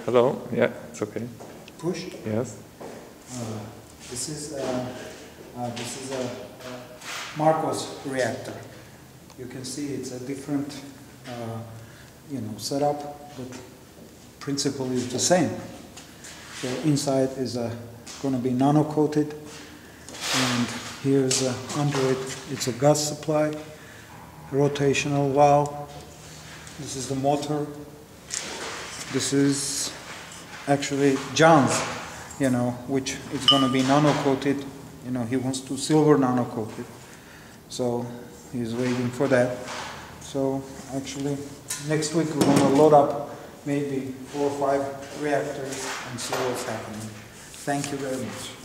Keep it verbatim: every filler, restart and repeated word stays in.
Hello. Yeah, it's okay. Push. Yes. Uh, this is uh, uh, this is a, a Marko's reactor. You can see it's a different, uh, you know, setup, but principle is the same. So inside is a going to be nano coated, and here's a, under it. It's a gas supply, rotational valve. This is the motor. This is actually John's, you know, which is going to be nano-coated. You know, he wants to silver nano-coated. So he's waiting for that. So actually, next week we're going to load up maybe four or five reactors and see what's happening. Thank you very much.